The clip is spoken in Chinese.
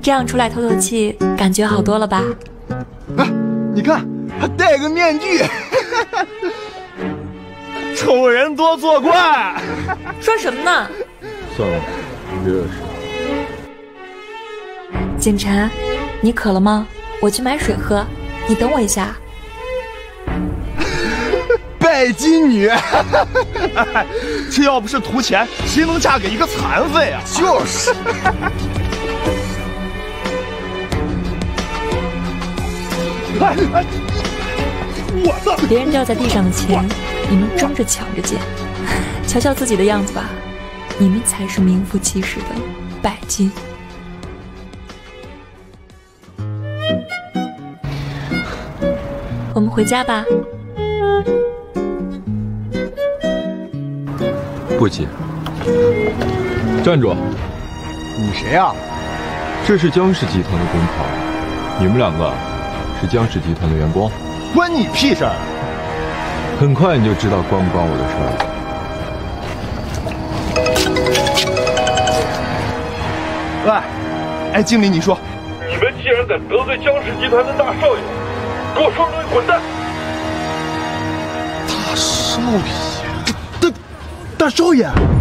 这样出来透透气，感觉好多了吧？ 啊，你看，还戴个面具， 丑人多作怪。 说什么呢？ 算了，别惹事。 景晨，你渴了吗？我去买水喝，你等我一下。 拜金女， 这要不是图钱，谁能嫁给一个残废啊？ 就是。 我的！ 别人掉在地上的钱，你们争着抢着捡，瞧瞧自己的样子吧，你们才是名副其实的拜金。我们回家吧。 不急，站住！ 你谁啊？ 这是江氏集团的工厂，你们两个是江氏集团的员工， 关你屁事儿！ 很快你就知道关不关我的事了。喂，哎，经理，你说， 你们既然敢得罪江氏集团的大少爷，给我双腿滚蛋！ 大少爷，大少爷。